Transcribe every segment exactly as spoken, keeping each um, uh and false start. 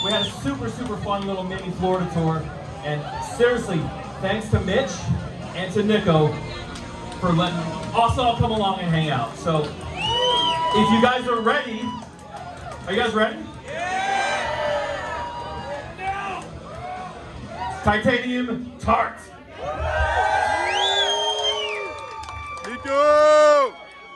We had a super, super fun little mini Florida tour. And seriously, thanks to Mitch and to Nico for letting us all come along and hang out. So, if you guys are ready, are you guys ready? Yeah! Titanium Tart. Nico!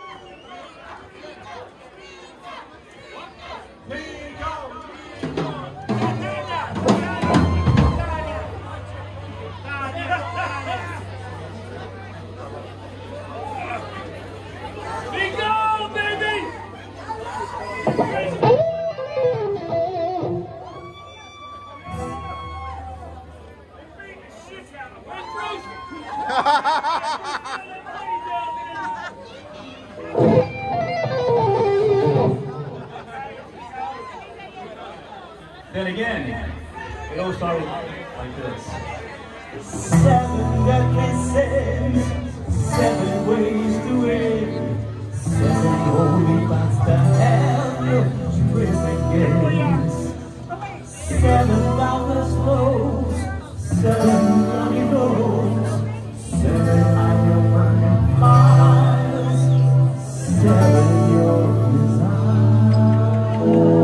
Then again, it all started like this. Seven deadly sins, seven ways to win, seven holy paths to hell, prison games, seven boundless flows, seven bloody roads, seven iron burning fires, seven your desires.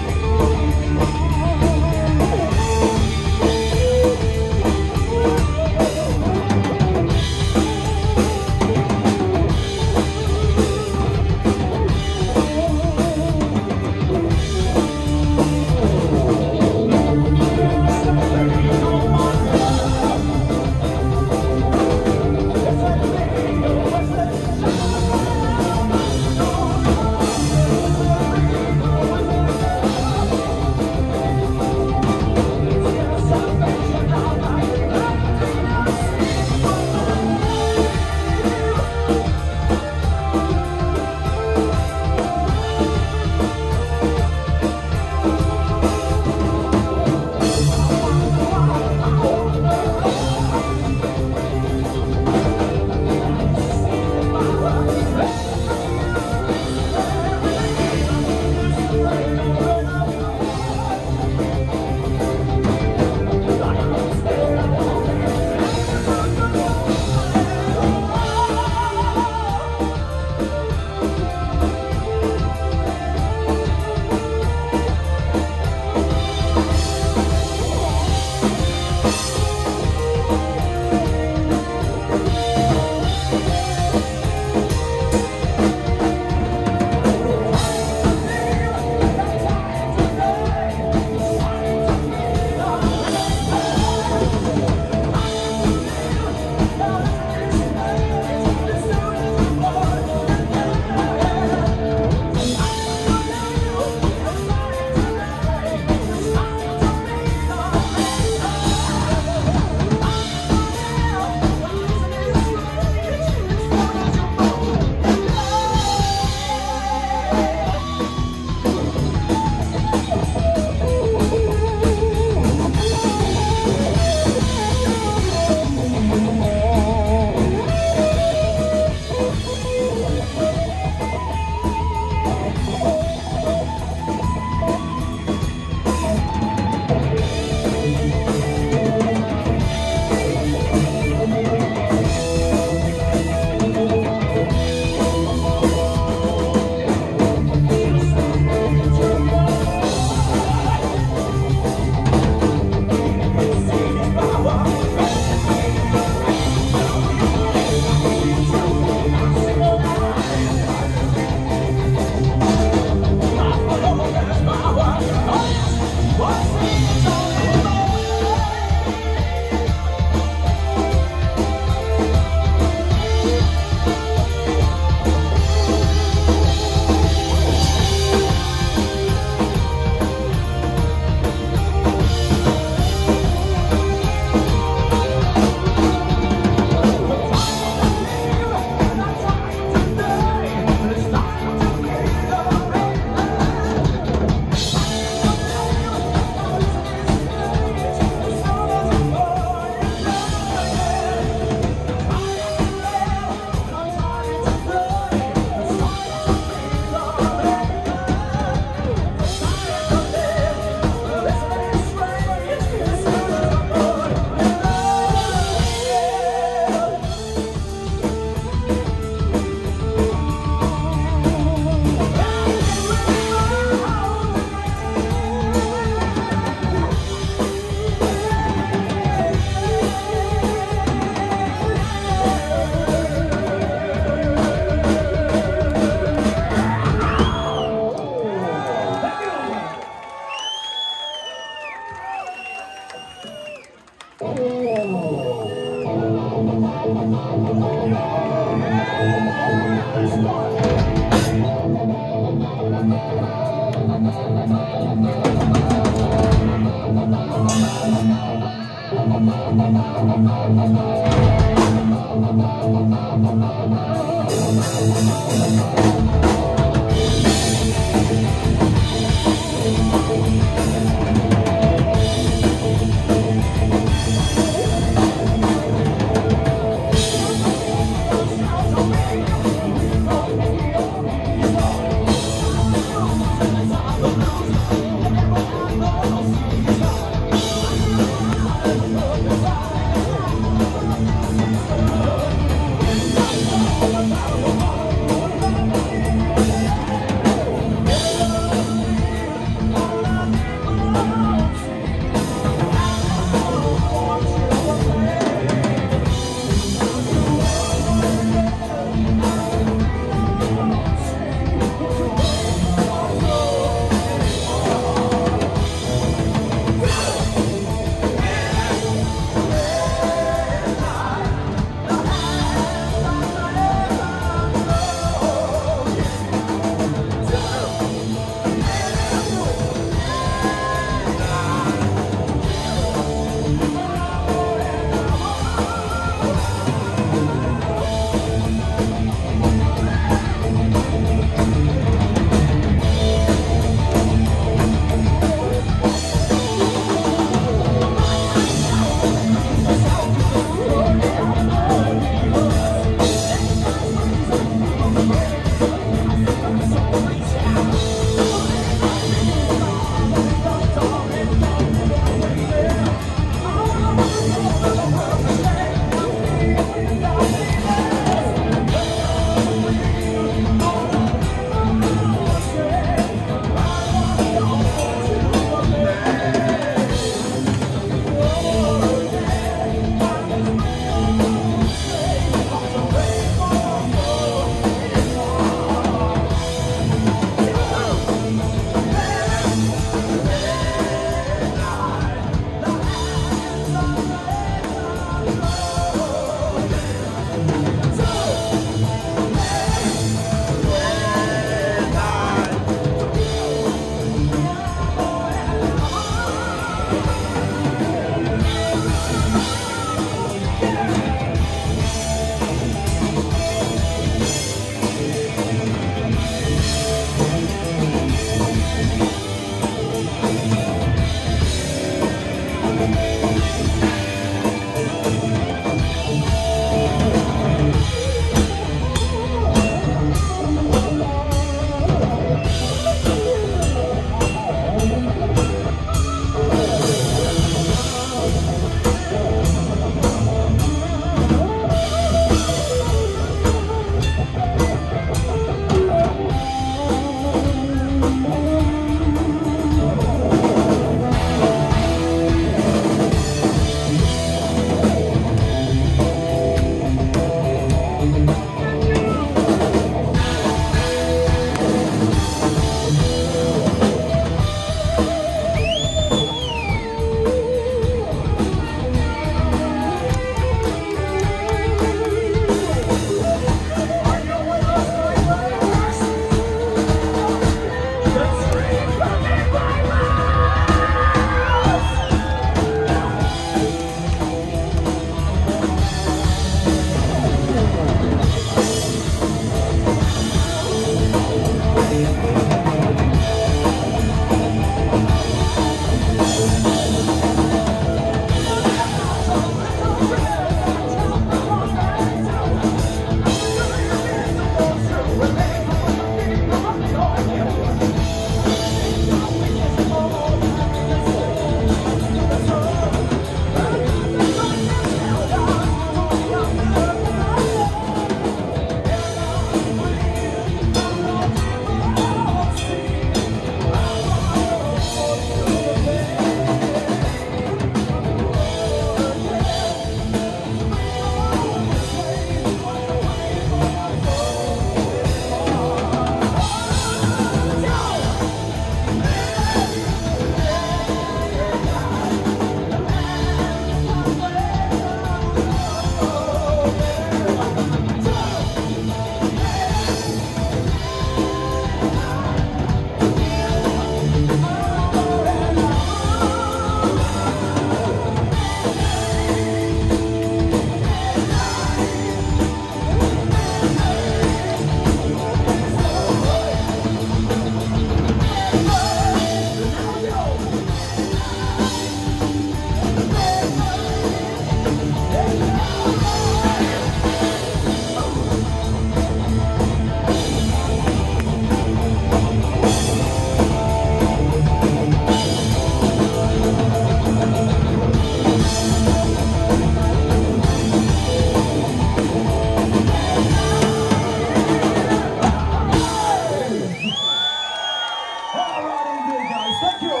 Thank you.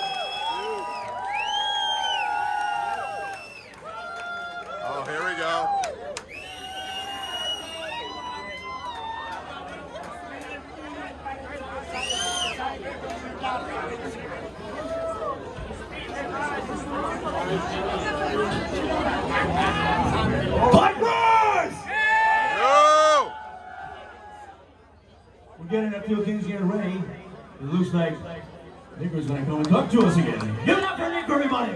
Oh, here we go. Vipers! Go! We're getting a few things getting ready. It looks like Nicker's gonna come and talk to us again. Give it up for Nicker, everybody!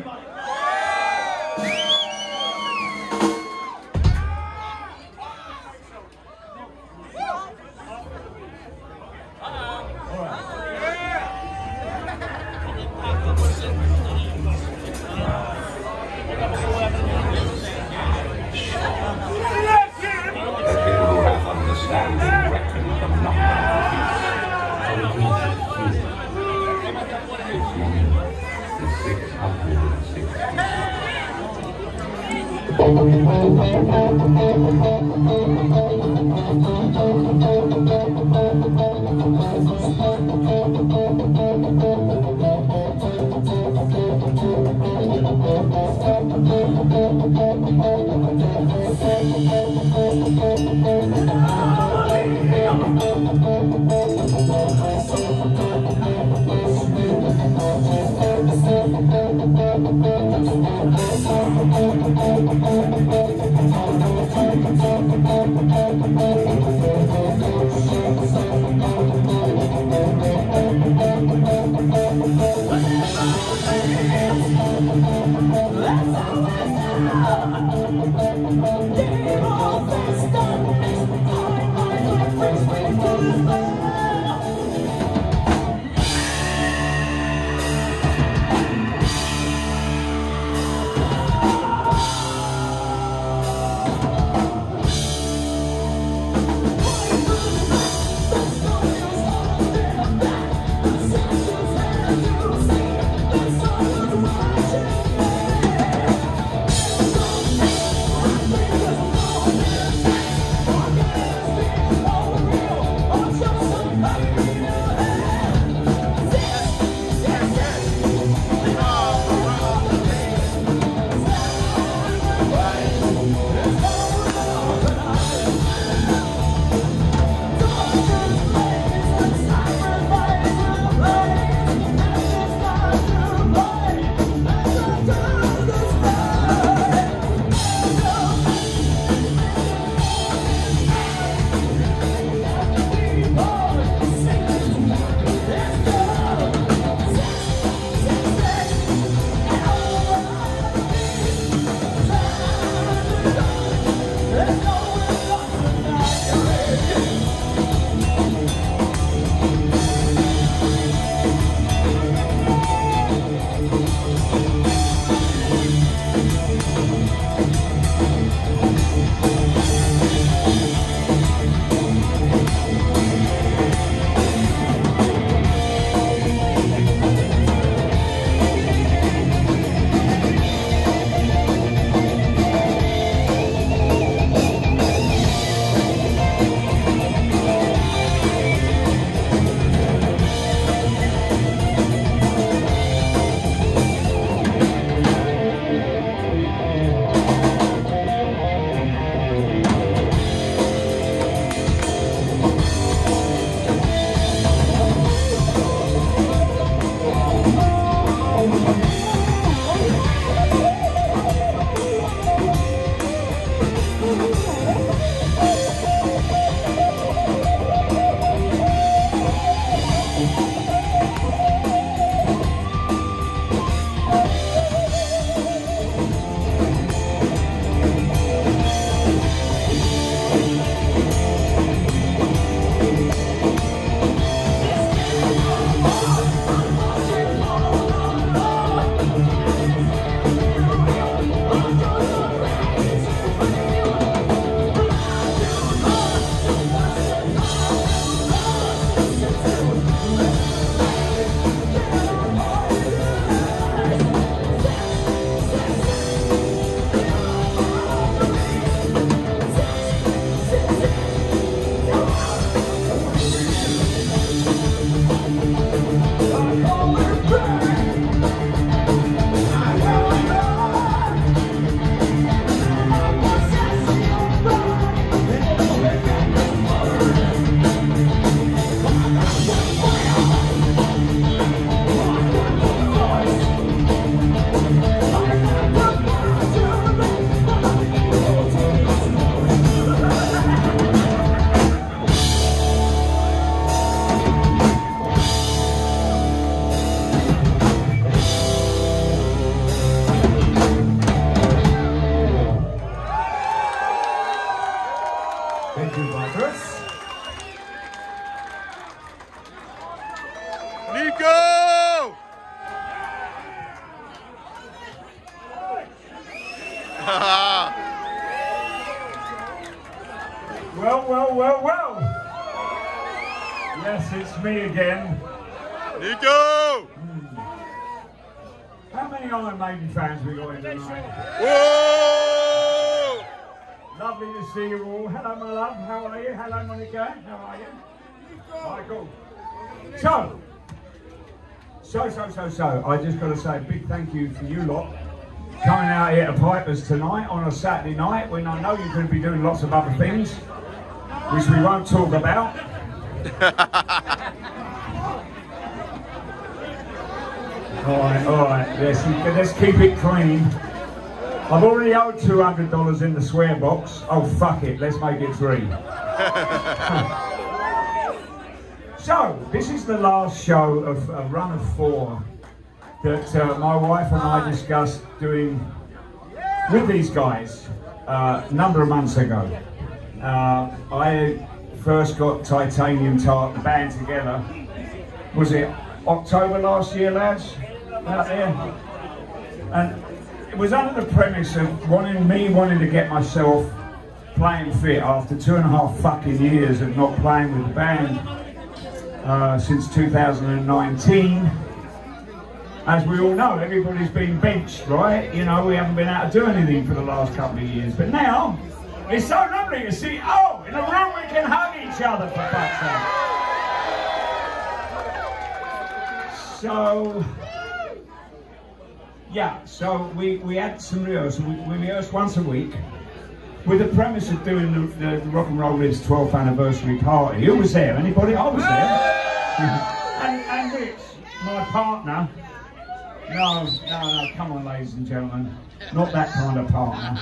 Well, well, well, well. Yes, it's me again. Nico! How many Iron Maiden fans we got in tonight? Whoa! Lovely to see you all. Hello, my love. How are you? Hello, Monica. How are you? Michael. So, so, so, so, so, I just got to say a big thank you for you lot coming out here to Piper's tonight on a Saturday night when I know you're going to be doing lots of other things, which we won't talk about. all right, all right, let's, let's keep it clean. I've already owed two hundred dollars in the swear box. Oh, fuck it, let's make it three. So, this is the last show of a run of four that uh, my wife and I discussed doing with these guys uh, a number of months ago. Uh, I first got Titanium Tart, the band, together. Was it October last year, lads? Out there? And it was under the premise of wanting me wanting to get myself playing fit after two and a half fucking years of not playing with the band uh, since two thousand nineteen. As we all know, everybody's been benched, right? You know, we haven't been able to do anything for the last couple of years. But now, it's so lovely to see, oh, in a room we can hug each other, for fuck's sake. So, yeah, so we, we had some rehearsals. We, we rehearsed once a week with the premise of doing the, the, the Rock and Roll Is twelfth anniversary party. Who was there? Anybody? I was there. and, and Rich, my partner. No, no, no, come on, ladies and gentlemen. Not that kind of partner.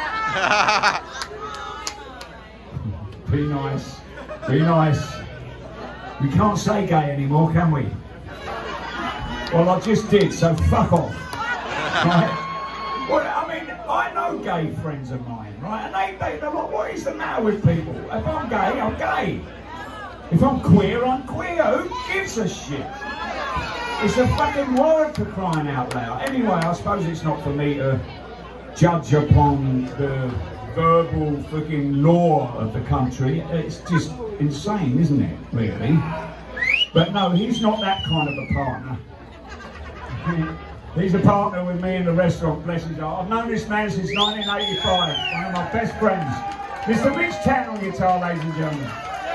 Be nice. Be nice. We can't say gay anymore, can we? Well, I just did, so fuck off. Right? Well, I mean, I know gay friends of mine, right? And they, they, they're like, what is the matter with people? If I'm gay, I'm gay. If I'm queer, I'm queer. Who gives a shit? It's a fucking word, for crying out loud. Anyway, I suppose it's not for me to judge upon the verbal fucking law of the country. It's just insane, isn't it, really? But no, he's not that kind of a partner. He's a partner with me in the restaurant, bless his heart. I've known this man since nineteen eighty-five, one of my best friends. Mister Mitch Tan on guitar, ladies and gentlemen.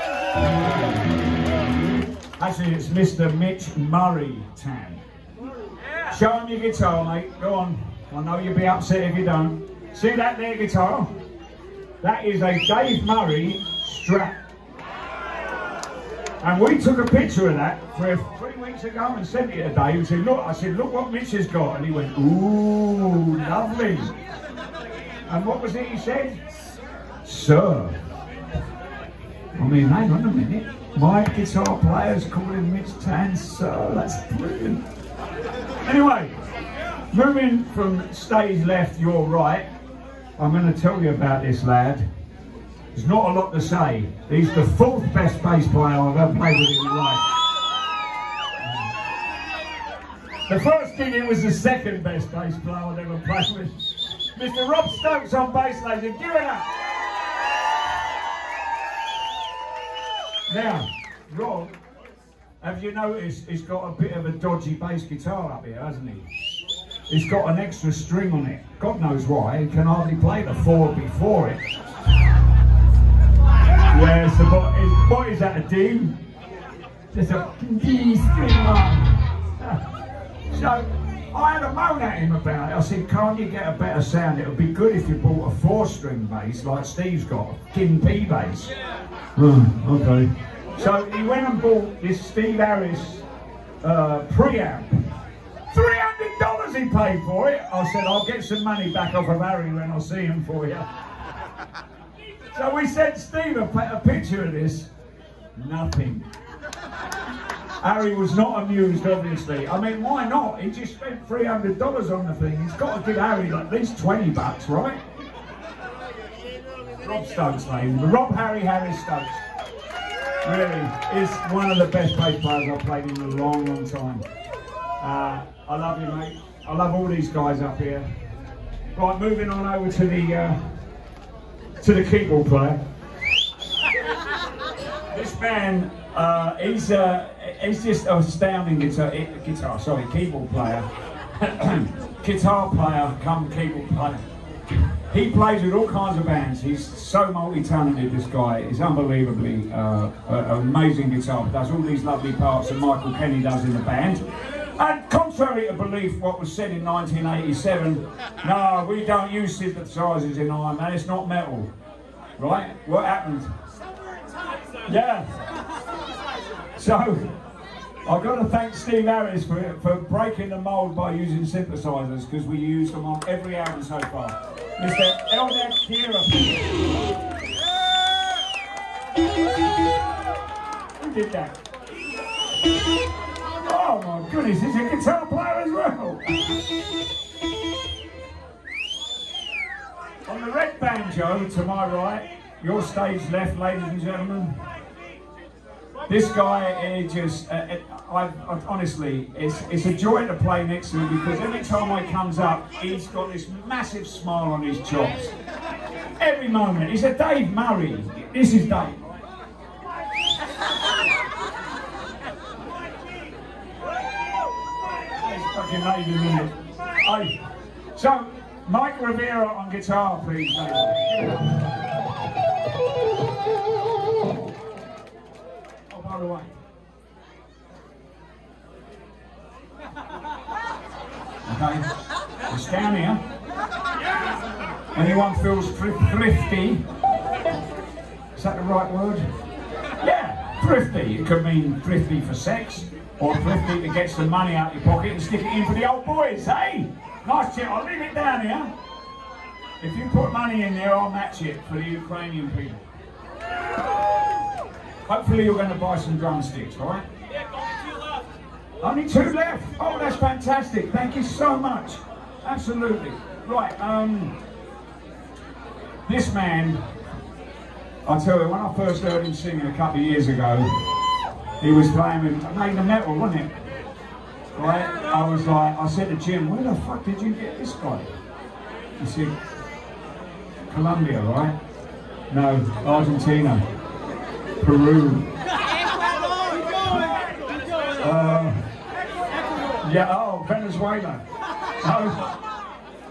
Actually, it's Mister Mitch Murray Tan. Show him your guitar, mate. Go on. I know you'll be upset if you don't. See that there guitar? That is a Dave Murray Strat. And we took a picture of that for three weeks ago and sent it to Dave and said, look, I said, look what Mitch has got. And he went, ooh, lovely. And what was it he said? Sir. I mean, hang on a minute. My guitar player's calling Mitch Tan, sir. That's brilliant. Anyway, moving from stage left, your right, I'm going to tell you about this lad. There's not a lot to say. He's the fourth best bass player I've ever played with in my life. The first gig, it was the second best bass player I've ever played with. Mister Rob Stokes on bass, ladies. Give it up. Now, Rob, have you noticed he's got a bit of a dodgy bass guitar up here, hasn't he? He's got an extra string on it. God knows why. He can hardly play the four before it. Yes, yeah, what is, what is that, a D? Just a D string one. So, I had a moan at him about it. I said, can't you get a better sound? It would be good if you bought a four-string bass like Steve's got, a King P bass. Hmm, okay. So he went and bought this Steve Harris uh, preamp. three hundred dollars he paid for it. I said, I'll get some money back off of Harry when I see him for you. So we sent Steve a, a picture of this. Nothing. Harry was not amused, obviously. I mean, why not? He just spent three hundred dollars on the thing. He's got to give Harry like at least twenty bucks, right? Rob Stokes, ladies. Rob Harry Harris Stokes. Really, is one of the best bass players I've played in a long, long time. Uh, I love you, mate. I love all these guys up here. Right, moving on over to the uh, to the keyboard player. This man, uh, he's uh, he's just an astounding guitar, guitar, sorry, keyboard player, guitar player, come keyboard player. He plays with all kinds of bands. He's so multi-talented, this guy. He's unbelievably uh, an amazing guitar. Does all these lovely parts that Michael Kenny does in the band. And contrary to belief, what was said in nineteen eighty-seven, no, we don't use synthesizers in Iron Man, it's not metal. Right? What happened? Yeah. So, I've got to thank Steve Harris for, for breaking the mould by using synthesizers, because we used them on every album so far. Mister Eldar Kira. Who did that? Oh my goodness, he's a guitar player as well. On the red banjo to my right, your stage left, ladies and gentlemen. This guy is just, uh, it, I, I, honestly, it's, it's a joy to play next to him, because every time he comes up, he's got this massive smile on his chops. Every moment. He's a Dave Murray. This is Dave. He's fucking amazing, isn't it? Hey. So, Mike Rivera on guitar, please, Dave. By the way. Okay, it's down here. Anyone feels thrifty? Is that the right word? Yeah, thrifty. It could mean thrifty for sex, or thrifty to get some money out of your pocket and stick it in for the old boys, hey? Nice chip, I'll leave it down here. If you put money in there, I'll match it for the Ukrainian people. Hopefully you're going to buy some drumsticks, all right? Yeah, only two left. Only two left? Oh, that's fantastic. Thank you so much. Absolutely. Right, um... this man, I tell you, when I first heard him singing a couple of years ago, he was playing with Made of Metal, wasn't it? Right? I was like, I said to Jim, where the fuck did you get this guy? He said, Colombia, right? No, Argentina. Peru. Uh, yeah, oh, Venezuela. Oh.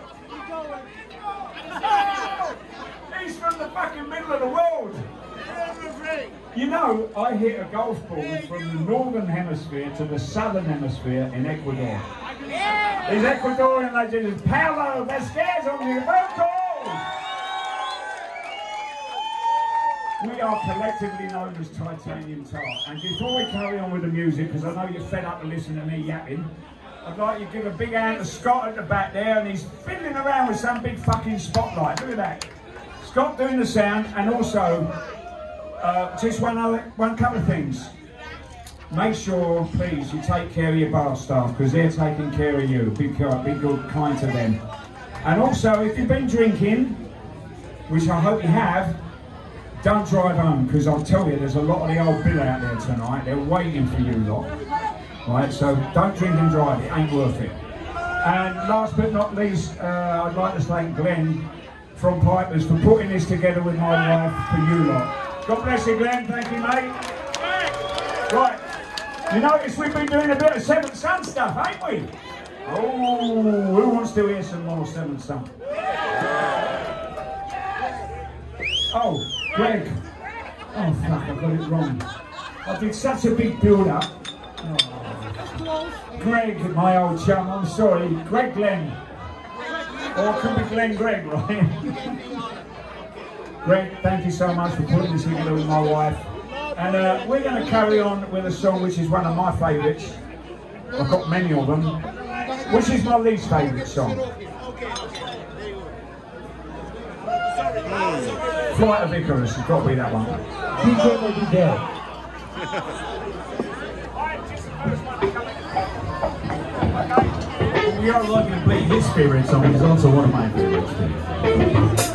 He's from the fucking middle of the world. You know, I hit a golf ball from the northern hemisphere to the southern hemisphere in Ecuador. These Ecuadorian legends, Paulo Vasquez on the vocal. We are collectively known as Titanium Tar. And before we carry on with the music, because I know you're fed up to listen to me yapping, I'd like you to give a big hand to Scott at the back there, and he's fiddling around with some big fucking spotlight. Look at that. Scott doing the sound, and also, uh, just one other, one couple of things. Make sure, please, you take care of your bar staff, because they're taking care of you. Be, be good, kind to them. And also, if you've been drinking, which I hope you have, don't drive home, because I'll tell you, there's a lot of the old bill out there tonight. They're waiting for you lot. Right, so don't drink and drive, it ain't worth it. And last but not least, uh, I'd like to thank Glenn from Pipers for putting this together with my wife for you lot. God bless you, Glenn, thank you, mate. Right, you notice we've been doing a bit of Seventh Son stuff, ain't we? Oh, who wants to hear some more Seventh Son? Oh. Greg. Oh fuck, I got it wrong. I did such a big build-up. Oh. Greg, my old chum, I'm sorry. Greg Glenn. Or it could be Glenn Greg, right? Greg, thank you so much for putting this together with my wife. And uh, we're going to carry on with a song which is one of my favourites. I've got many of them. Which is my least favourite song. Flight of Icarus, it's got to be that one. D J will be dead. We are lucky to play his favorite song. It's also one of my favorites too.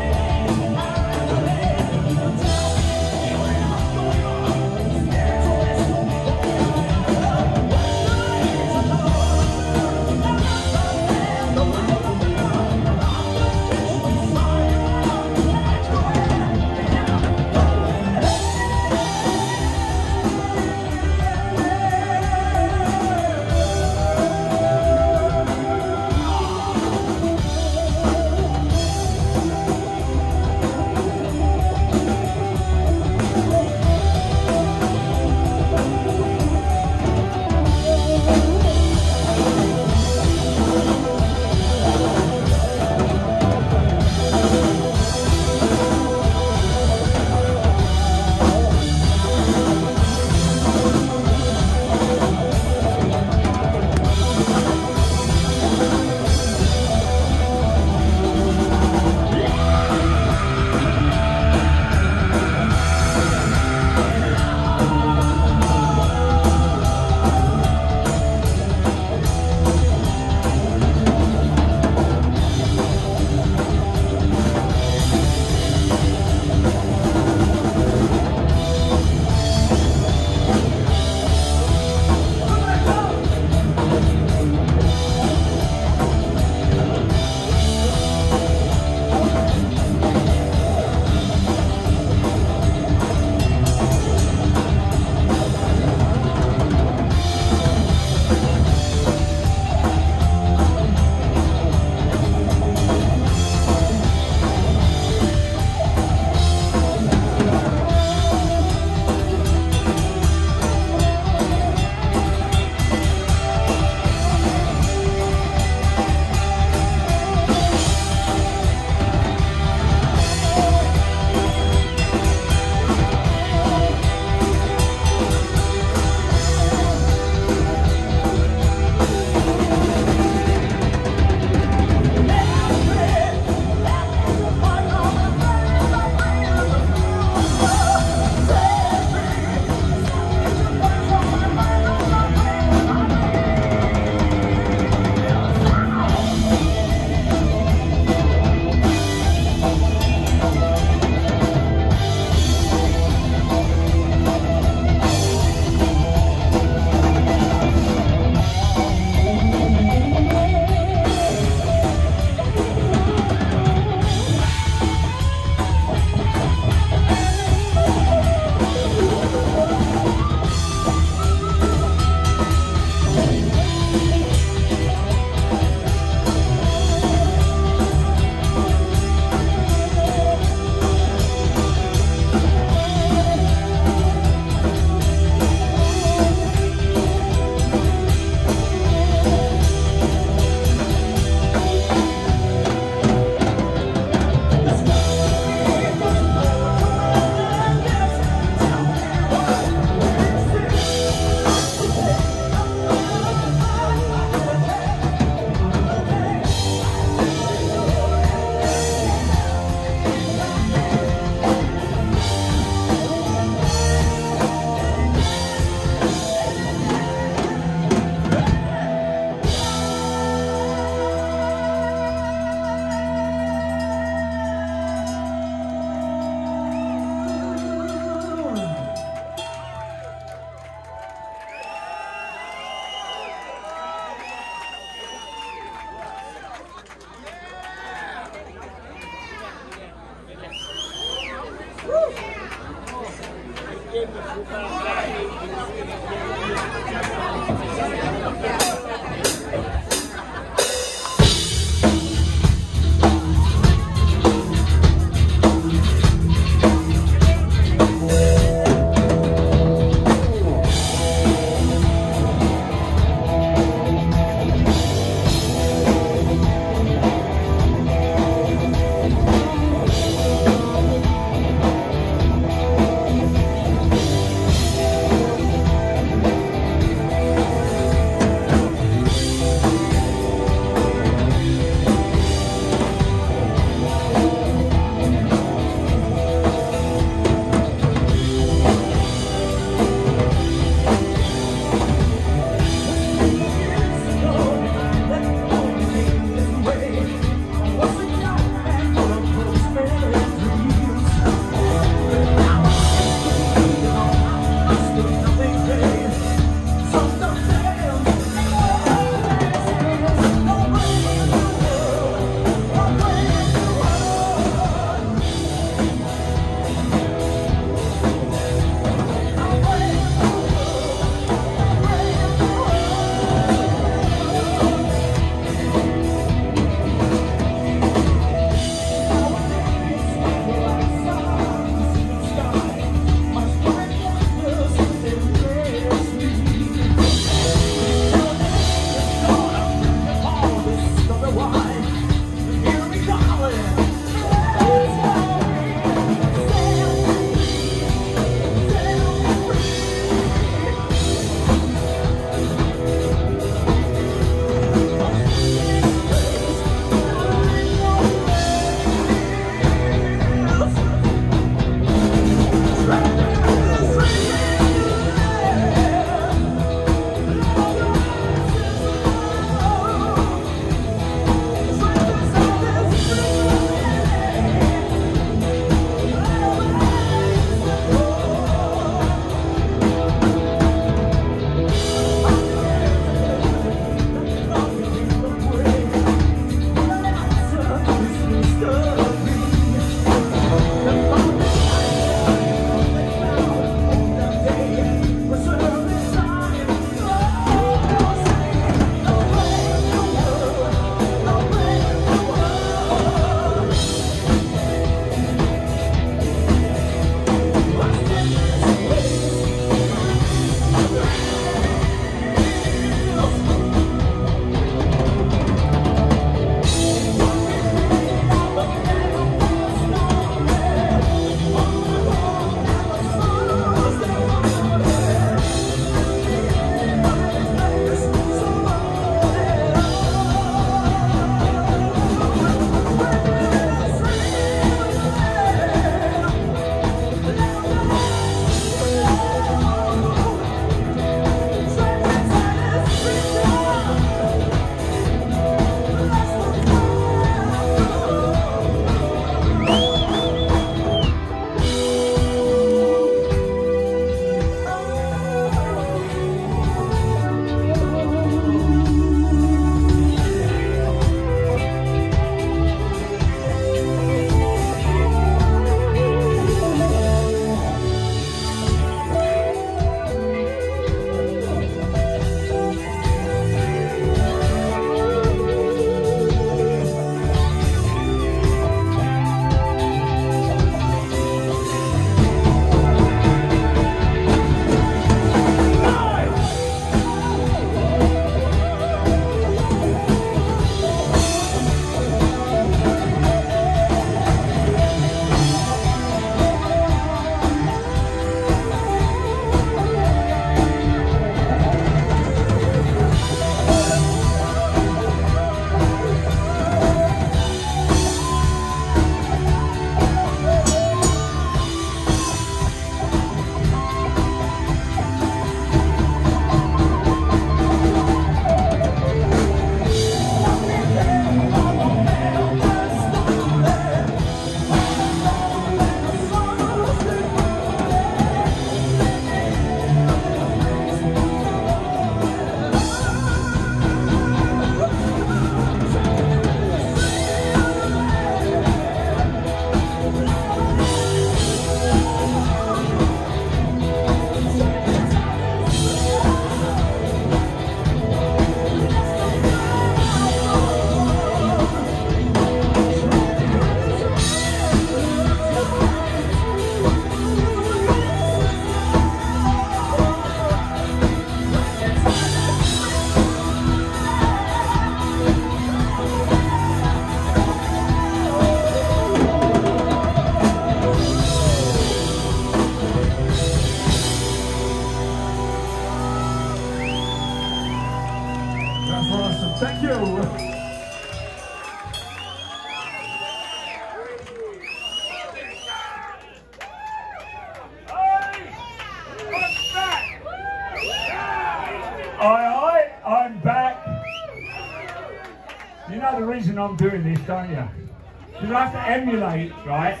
reason I'm doing this, don't you? Because I have to emulate, right?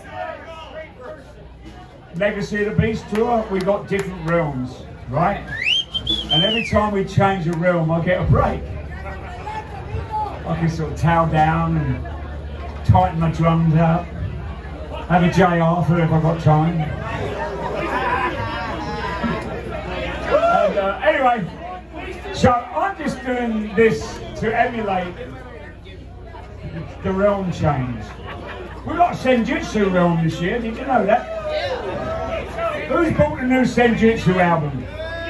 Legacy of the Beast tour, we got different realms, right? And every time we change a realm, I get a break. I can sort of towel down and tighten my drums up, have a J Arthur if I've got time. And, uh, anyway, so I'm just doing this to emulate the realm change. We've got a Senjutsu realm this year, did you know that? Who's bought the new Senjutsu album?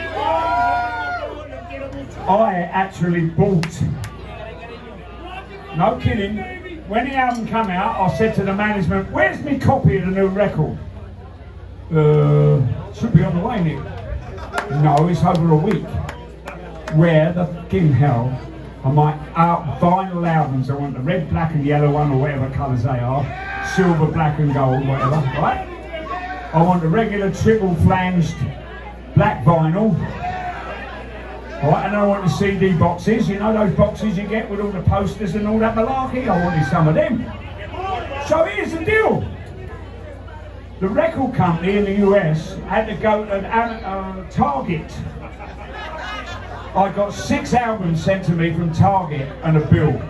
I actually bought, no kidding, when the album came out, I said to the management, where's my copy of the new record? Uh, should be on the way, Nick. No, it's over a week. Where the fucking hell are my uh, vinyl albums? I want the red, black and yellow one, or whatever colours they are. Silver, black and gold, whatever, right? I want the regular triple flanged black vinyl. Right, and I want the C D boxes, you know those boxes you get with all the posters and all that malarkey? I wanted some of them. So here's the deal. The record company in the U S had to go to uh, Target. I got six albums sent to me from Target and a bill.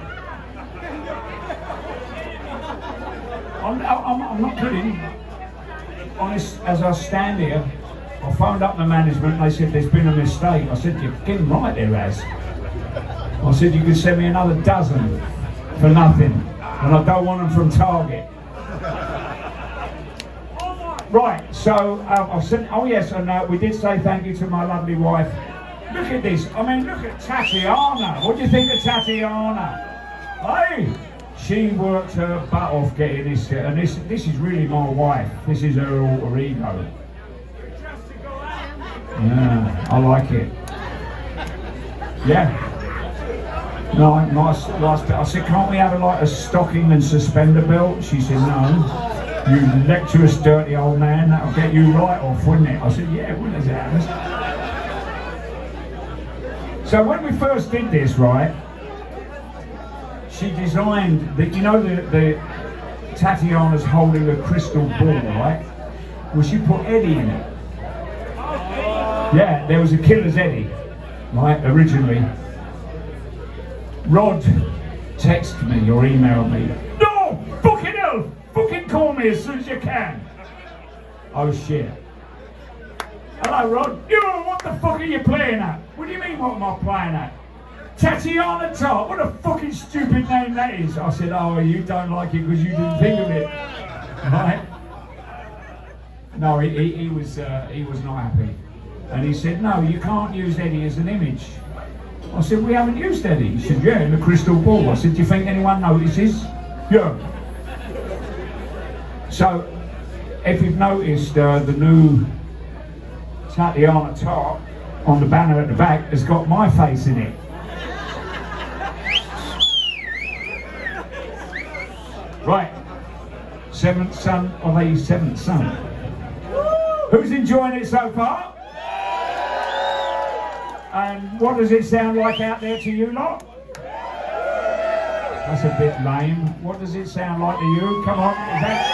I'm, I'm, I'm not kidding. Honest, as I stand here, I phoned up the management and they said there's been a mistake. I said, you're getting right there, Az. I said, you could send me another dozen for nothing. And I don't want them from Target. Right, so uh, I've sent, oh yes, and uh, we did say thank you to my lovely wife. Look at this, I mean, look at Tatiana. What do you think of Tatiana? Hey, she worked her butt off getting this, and this, this is really my wife. This is her alter ego. Yeah, I like it. Yeah. No, nice, nice bit. I said, can't we have a, like a stocking and suspender belt? She said, no. You lecturous, dirty old man, that'll get you right off, wouldn't it? I said, yeah, it would as it happens. So when we first did this, right, she designed, the, you know the, the Tatiana's holding a crystal ball, right? Well, she put Eddie in it. Yeah, there was a Killer's Eddie, right, originally. Rod texted me or emailed me, no, fucking hell, fucking call me as soon as you can. Oh shit. Hello Rod, yo, what the fuck are you playing at? What do you mean what am I playing at? Tatiana Tart, what a fucking stupid name that is. I said, oh, you don't like it because you didn't think of it. Right? No, he, he, he was uh, he was not happy. And he said, no, you can't use Eddie as an image. I said, we haven't used Eddie. He said, yeah, in the crystal ball. I said, do you think anyone notices? Yeah. So, if you've noticed, uh, the new Tatiana Tart on the banner at the back has got my face in it. Right. Seventh son of a seventh son. Who's enjoying it so far? And what does it sound like out there to you lot? That's a bit lame. What does it sound like to you? Come on. Is that...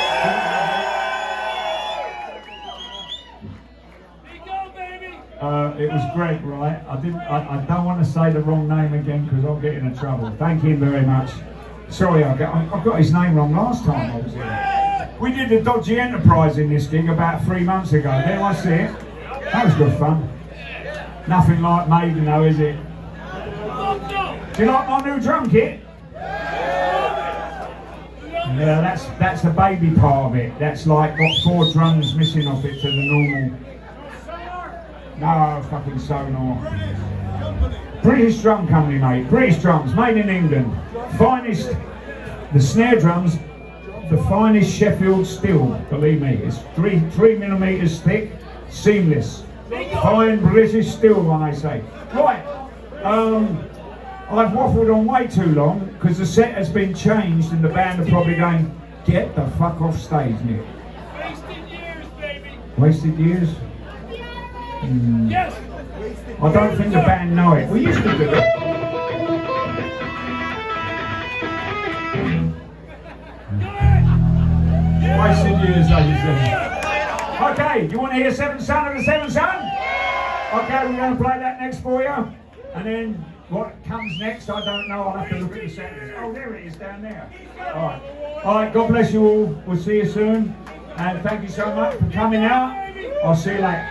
Uh, it was Greg, right? I didn't. I, I don't want to say the wrong name again because I'll get into trouble. Thank him very much. Sorry, I got, I got his name wrong last time I was here. We did the Dodgy Enterprise in this gig about three months ago. There I see it. That was good fun. Nothing like Maiden though, is it? Do you like my new drum kit? Yeah, that's that's the baby part of it. That's like got four drums missing off it to the normal. No, fucking Sonar. British drum company, mate. British drums, made in England. Finest, the snare drums, the finest Sheffield steel. Believe me, it's three three millimeters thick, seamless. Fine British steel, when I say. Right, um, I've waffled on way too long because the set has been changed and the band are probably going, get the fuck off stage, Nick. Wasted years, baby. Wasted years? Mm. Yes. I don't think the band know it. We used to do it. Wasted years, ladies and gentlemen. Okay, you want to hear Seventh Son of the Seventh Son? Okay, we're going to play that next for you. And then what comes next, I don't know. I'll have to look at the sentence. Oh, there it is, down there. All right. All right, God bless you all. We'll see you soon. And thank you so much for coming out. I'll see you later.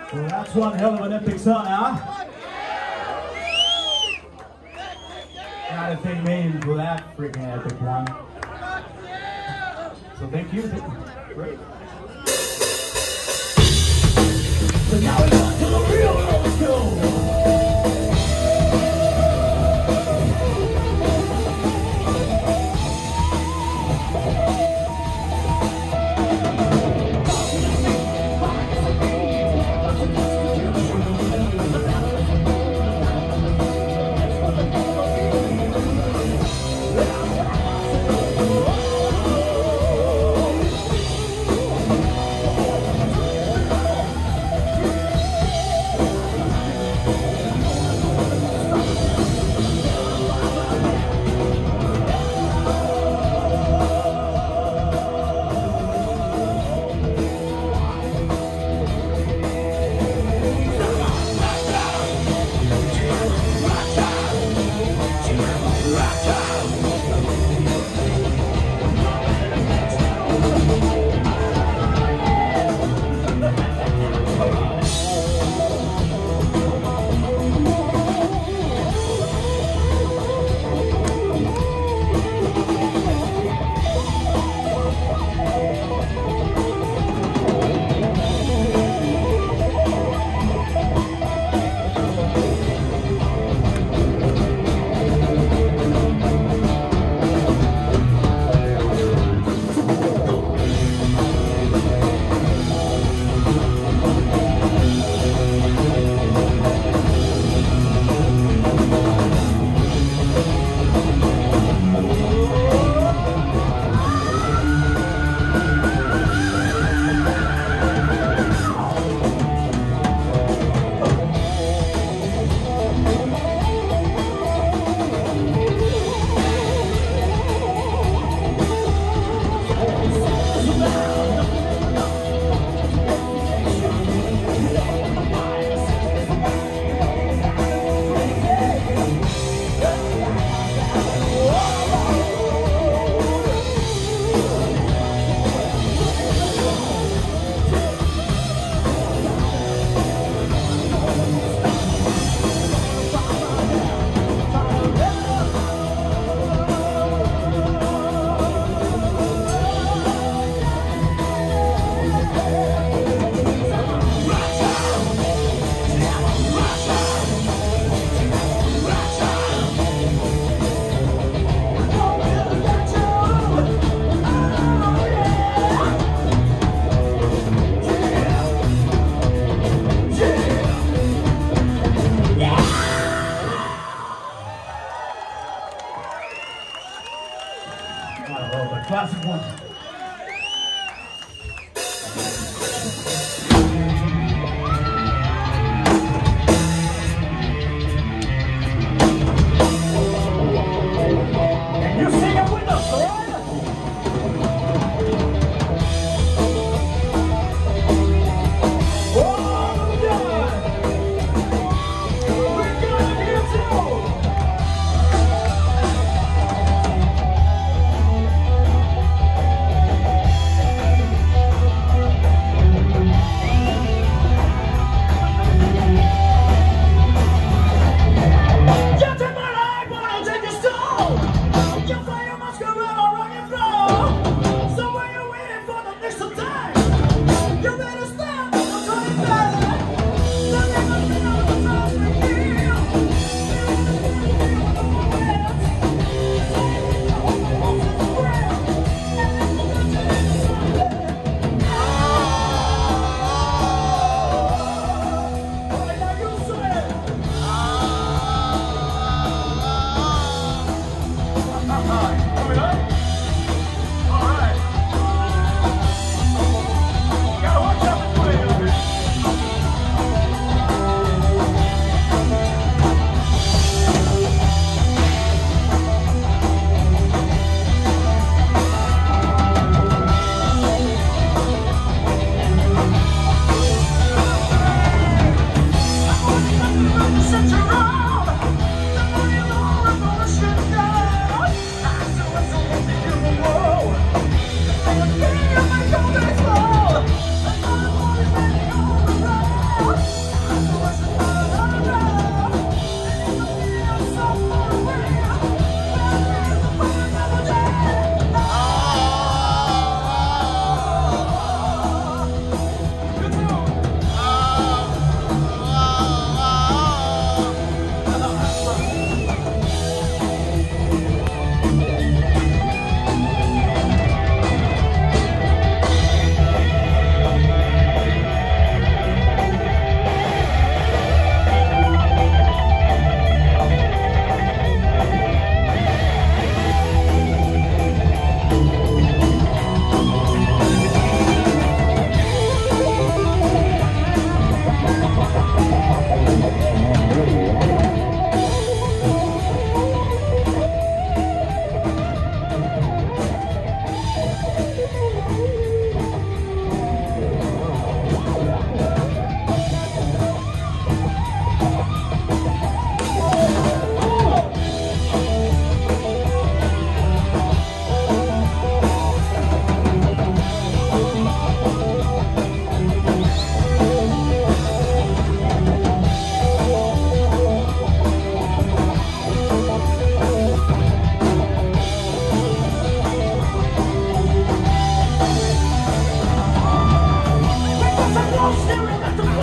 Well, that's one hell of an epic song, huh? Gotta thank me for that freaking epic one. So thank you. Great. So now we're on to the real old school.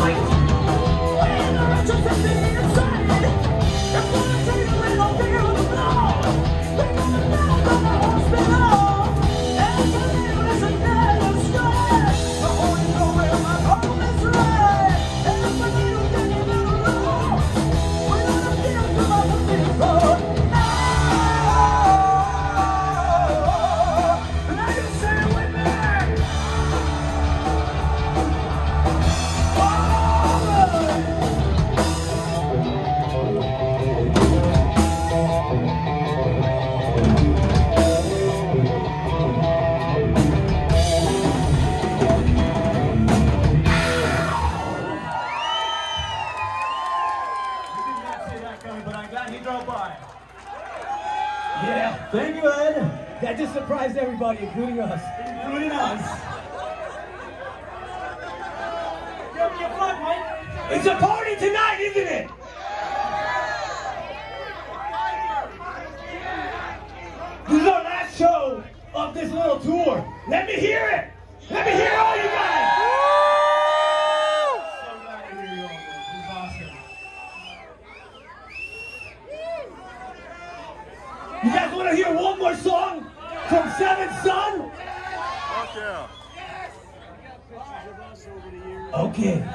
Yeah, thank you, Ed. That just surprised everybody, including us. Including us. Give me a flag, Mike. It's a party tonight, isn't it? This is our last show of this little tour. Let me hear it. Let me hear all you guys. So glad to hear you all. This is awesome. You guys want to hear one more song from Seventh Son? Fuck yeah. Okay.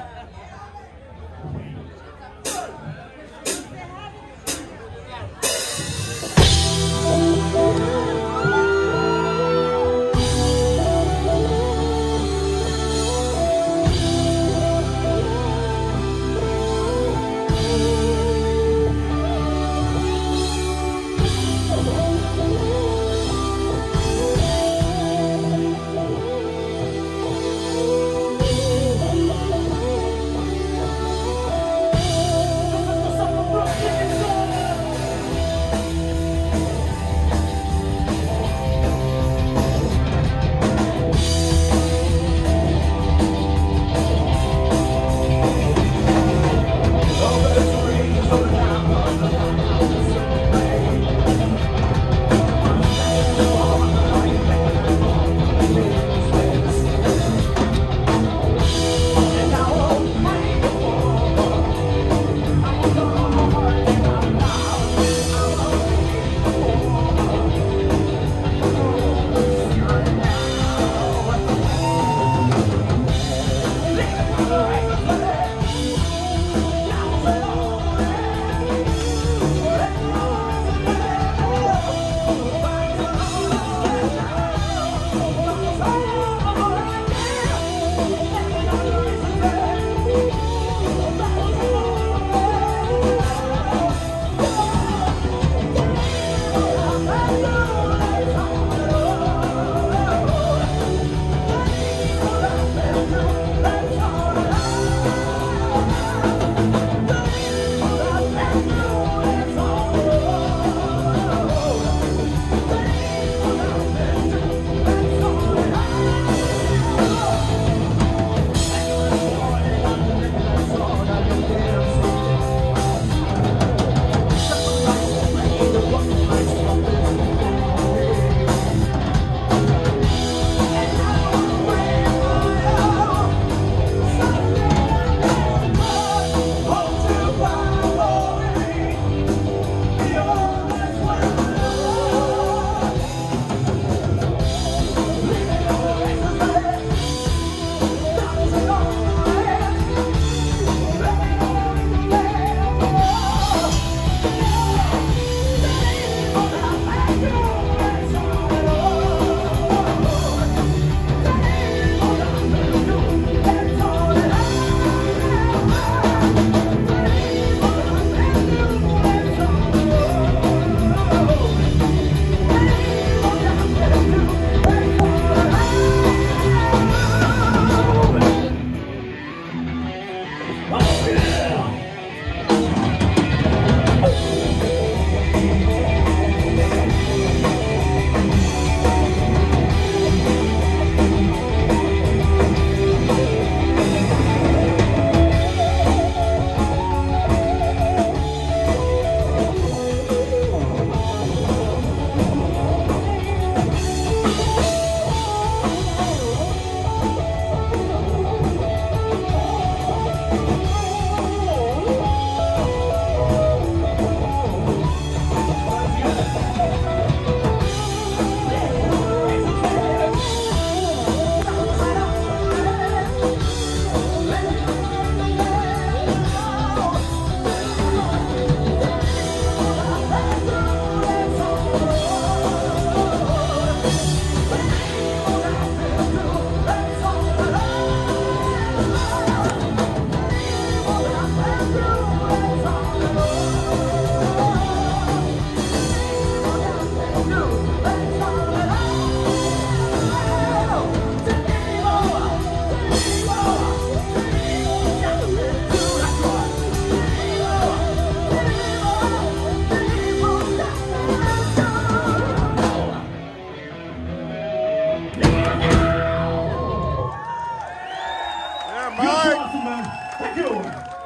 Thank you.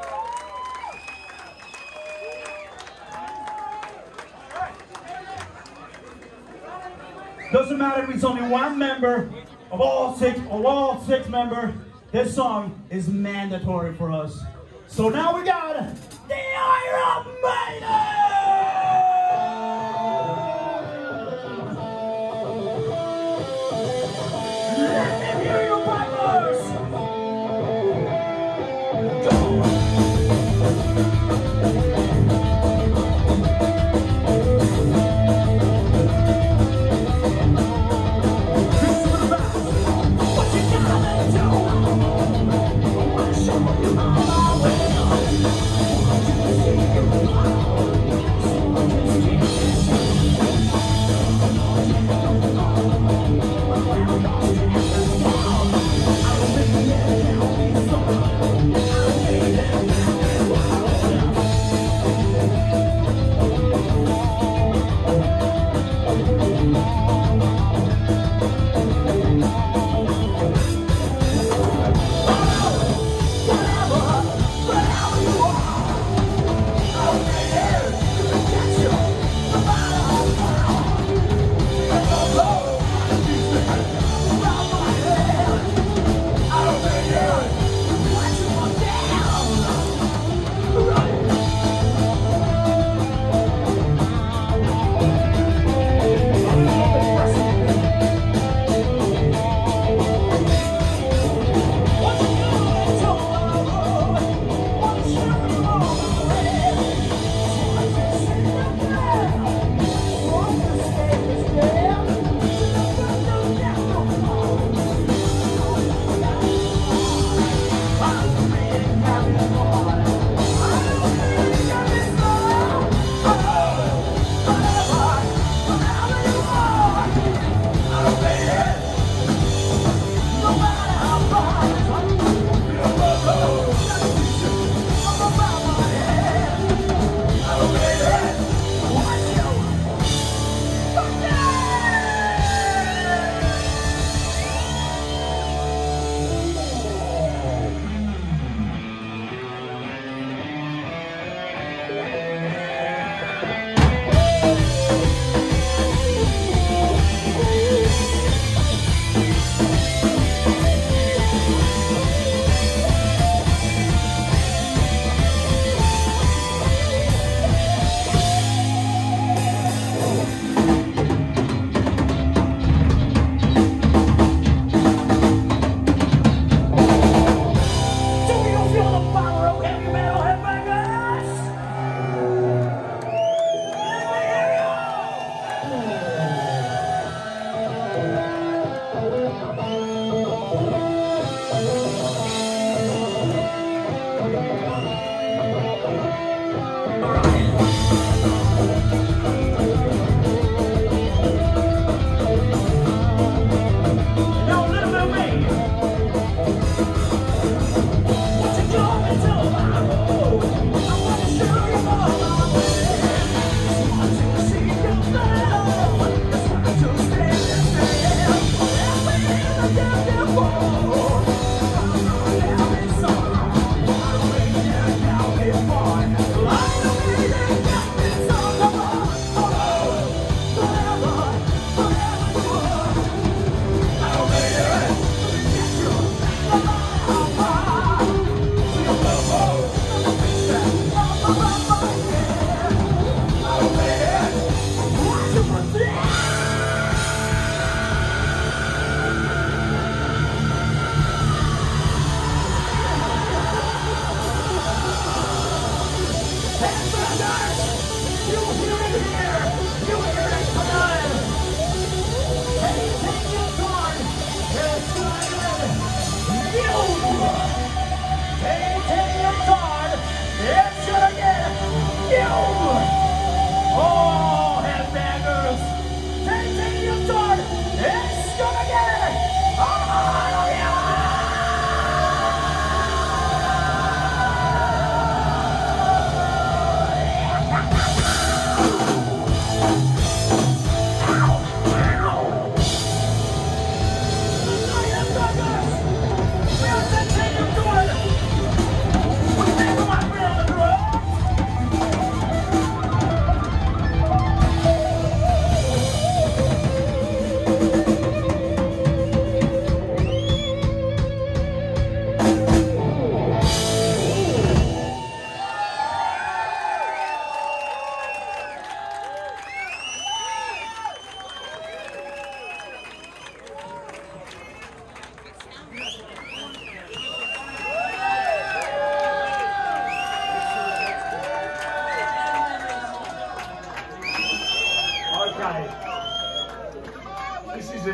Doesn't matter if it's only one member of all six, of all six members. This song is mandatory for us. So now we got the Iron Maiden. Let me hear you, pipers.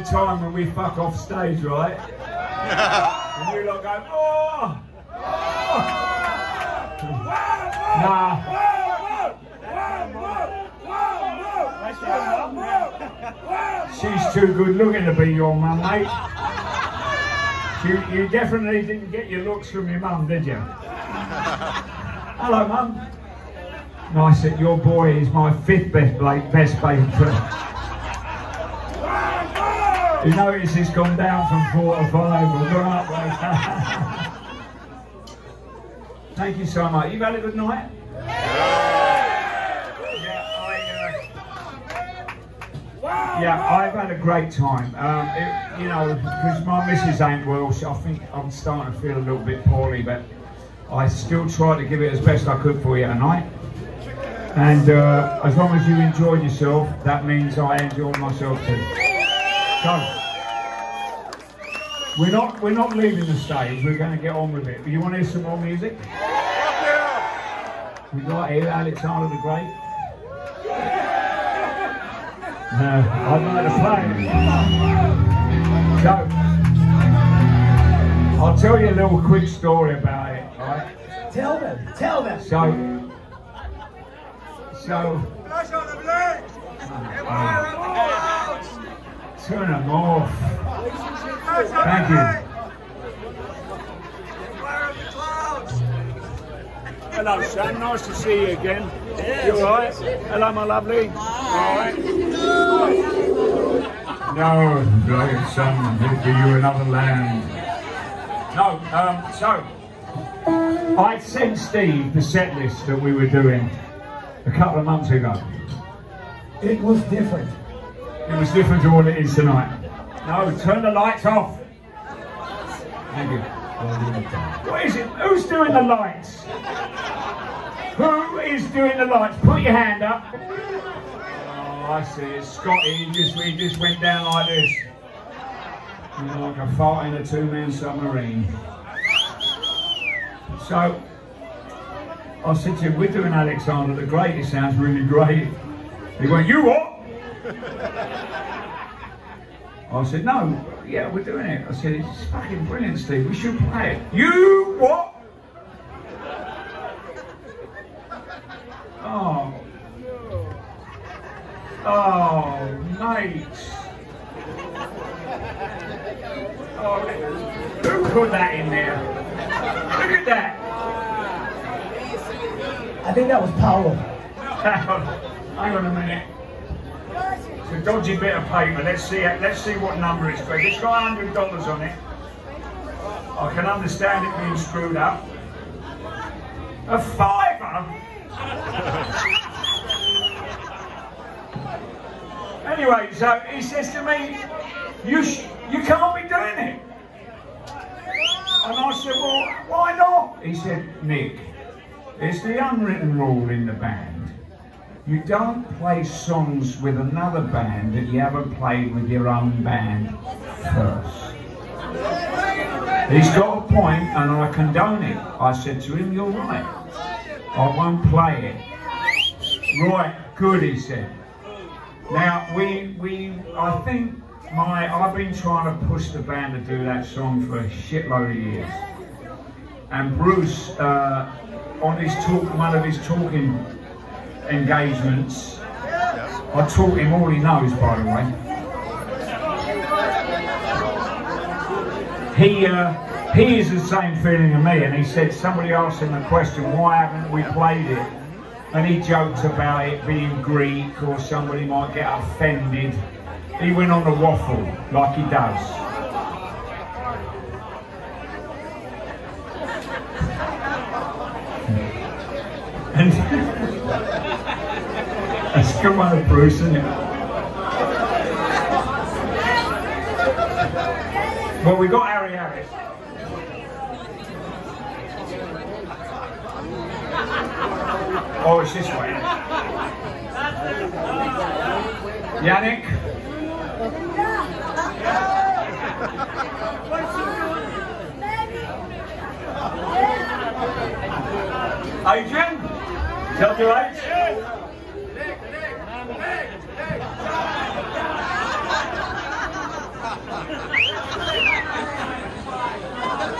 time when we fuck off stage, right? And you lot go, oh! Oh! Nah. She's too good looking to be your mum, mate. You, you definitely didn't get your looks from your mum, did you? Hello, mum. Nice that your boy is my fifth best Blake, best baby. You notice he's gone down from four to five. We've gone up, mate. Thank you so much. You've had a good night? Yeah, I've had a great time. Um, it, you know, because my missus ain't well, so I think I'm starting to feel a little bit poorly, but I still tried to give it as best I could for you tonight. And uh, as long as you enjoyed yourself, that means I enjoyed myself too. So, we're not we're not leaving the stage. We're going to get on with it. You want to hear some more music? We'd like to hear Alexander the Great. No, I'd like to play it. So, I'll tell you a little quick story about it, right? Tell them, tell them. So, so, turn them off. Thank you. Hello, Sam. Nice to see you again. You all right? Hello, my lovely. All right. No, great son, to you another land. No, um, so I sent Steve the set list that we were doing a couple of months ago. It was different. It was different to what it is tonight. No, turn the lights off. Thank you. What is it? Who's doing the lights? Who is doing the lights? Put your hand up. Oh, I see. It's Scotty. He just, he just went down like this. He's like a fart in a two-man submarine. So, I said to him, we're doing Alexander the Great. It sounds really great. He went, you what? I said, no, yeah, we're doing it. I said, it's fucking brilliant, Steve. We should play it. You what? Oh. Oh, mate. Oh, who put that in there? Look at that. I think that was Paolo. Hang on a minute. It's a dodgy bit of paper. Let's see. Let's see what number it's got. It's got a hundred dollars on it. I can understand it being screwed up. A fiver. Anyway, so he says to me, "You sh you can't be doing it." And I said, "Well, why not?" He said, "Nick, it's the unwritten rule in the band. You don't play songs with another band that you haven't played with your own band first." He's got a point, and I condone it. I said to him, "You're right. I won't play it." "Right, good," he said. Now, we, we, I think my, I've been trying to push the band to do that song for a shitload of years. And Bruce, uh, on his talk, one of his talking engagements, I taught him all he knows, by the way. He, uh, he is the same feeling as me, and he said, somebody asked him a question, why haven't we played it? And he jokes about it being Greek or somebody might get offended. He went on a waffle, like he does. And that's a good one of Bruce, isn't it? Well, we got Harry Harris. Oh, it's this way. Yannick. Adrian. W H.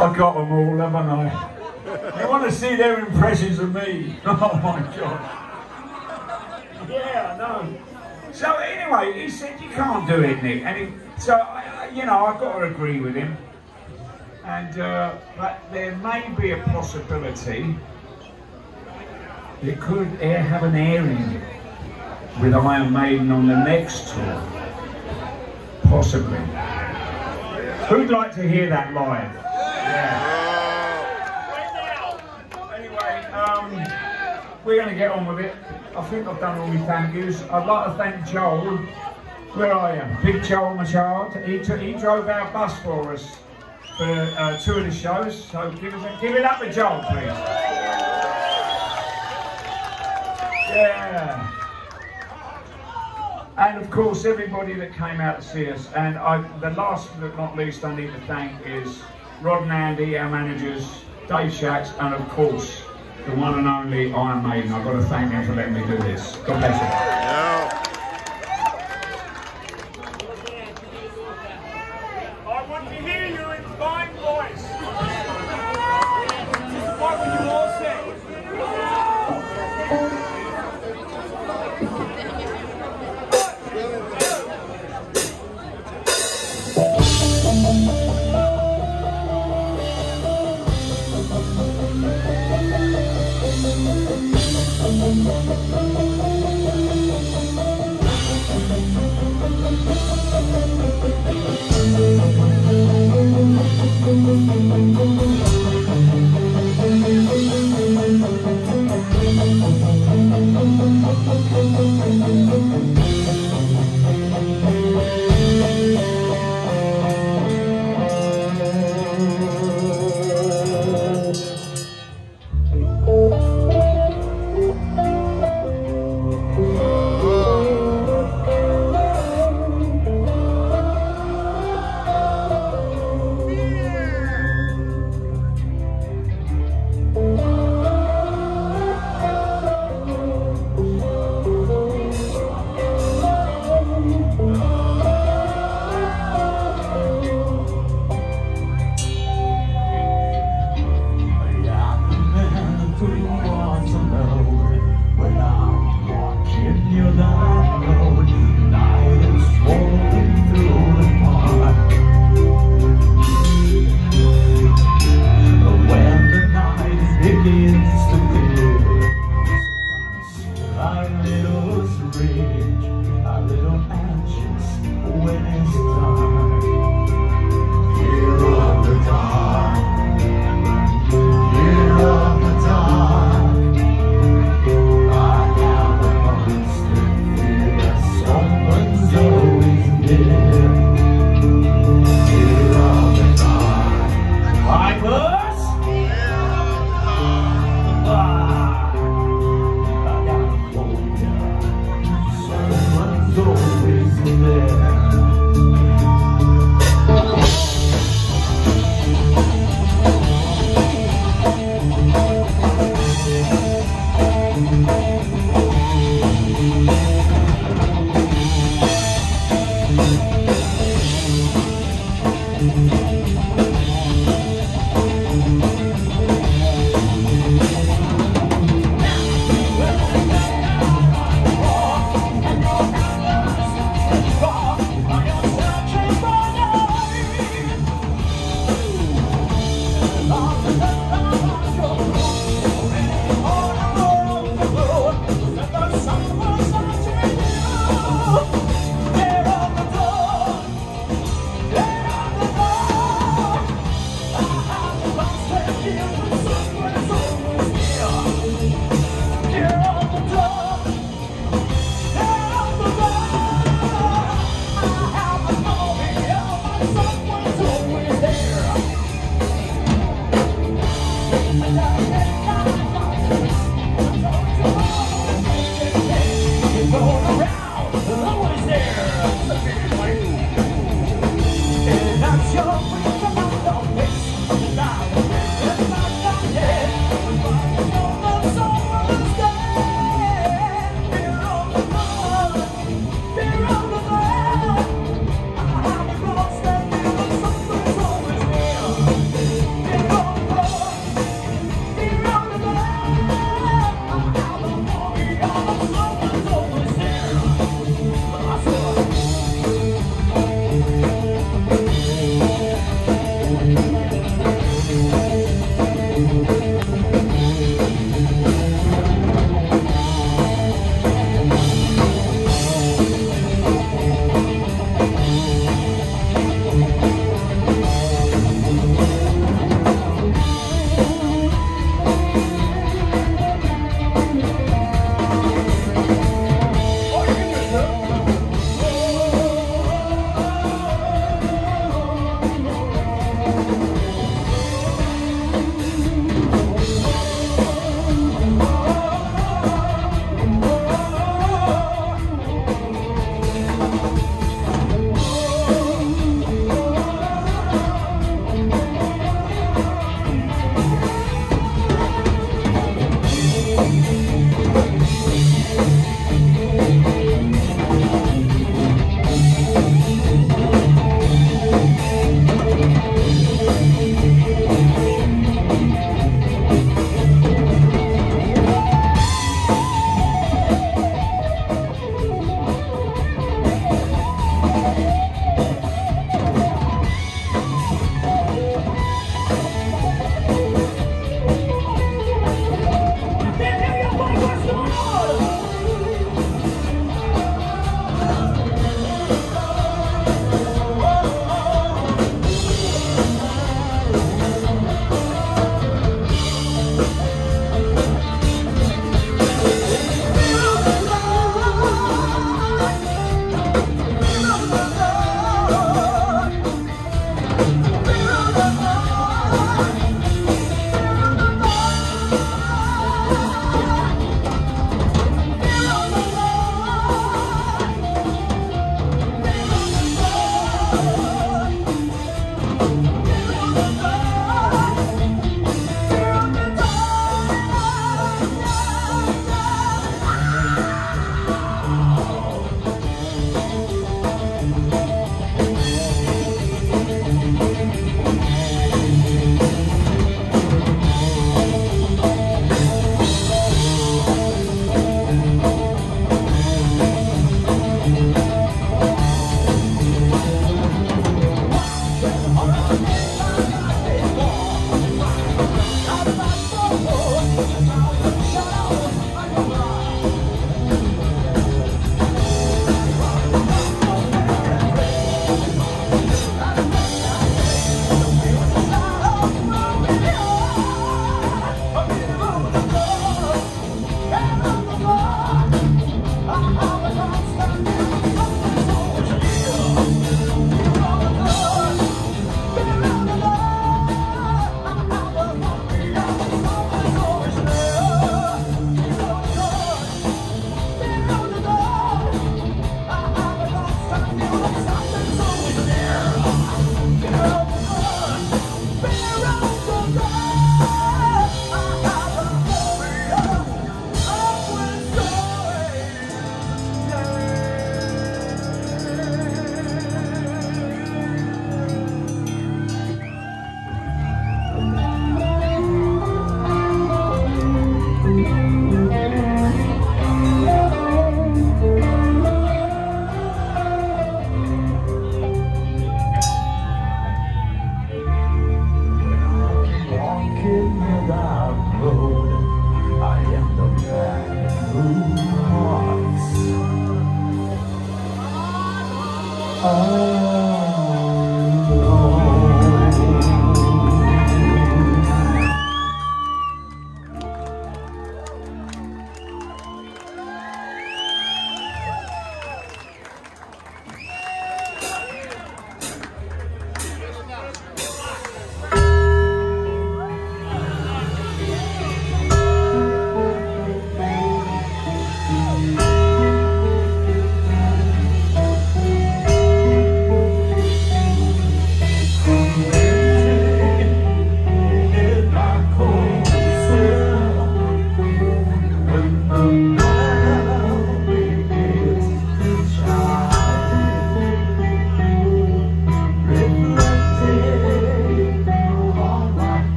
I got them all, haven't I? You want to see their impressions of me? Oh my God. Yeah, no. So anyway, he said, you can't do it, Nick. And he, so, I, you know, I've got to agree with him. And uh, but there may be a possibility it could have an airing with Iron Maiden on the next tour. Possibly. Who'd like to hear that live? Yeah. Anyway, um, we're going to get on with it. I think I've done all my thank yous. I'd like to thank Joel. Where are you? Big Joel, my child. He, he drove our bus for us for uh, two of the shows. So give, us a, give it up to Joel, please. Yeah. And of course, everybody that came out to see us. And I, the last but not least I need to thank is Rod and Andy, our managers, Dave Shacks, and of course, the one and only Iron Maiden. I've got to thank them for letting me do this. God bless you. Yeah. I want to hear you in fine voice. What would you all say?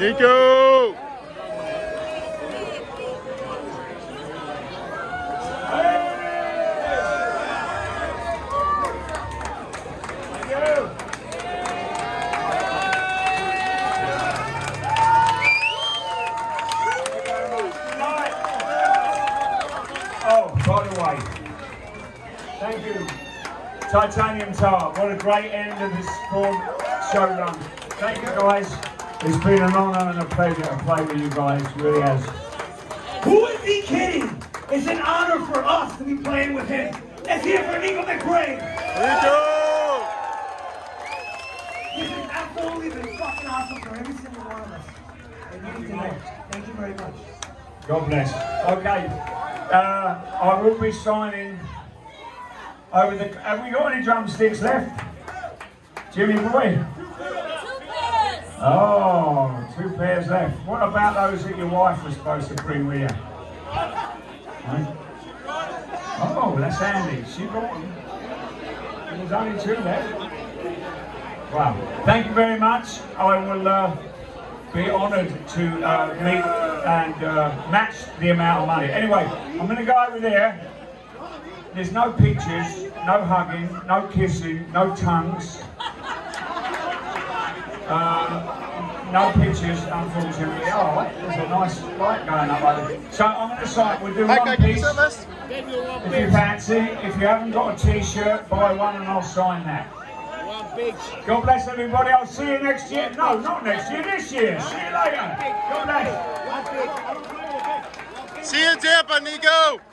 Nico! Oh, by the way, thank you, Titanium Tar. What a great end of this form show run. Thank you, guys. It's been an honour and a pleasure to play with you guys. It really has. Who is he kidding? It's an honor for us to be playing with him. Let's hear for Nico McBrain. Nico! This has absolutely been fucking awesome for every single one of us. And you tonight. Thank you very much. God bless. Okay, uh, I will be signing over the. Have we got any drumsticks left? Jimmy boy? Oh, two pairs left. What about those that your wife was supposed to bring with you? Huh? Oh, that's handy. She brought them. There's only two left. Wow. Thank you very much. I will uh, be honoured to uh, meet and uh, match the amount of money. Anyway, I'm going to go over there. There's no pictures, no hugging, no kissing, no tongues. Uh, no pictures, unfortunately. Oh, there's a nice light going up over there. So I'm going to sign. We'll do Hi, one can you piece. sit this? If you fancy, if you haven't got a t-shirt, buy one and I'll sign that. God bless everybody. I'll see you next year. No, not next year, this year. See you later. God bless. See you in Tampa, Nico!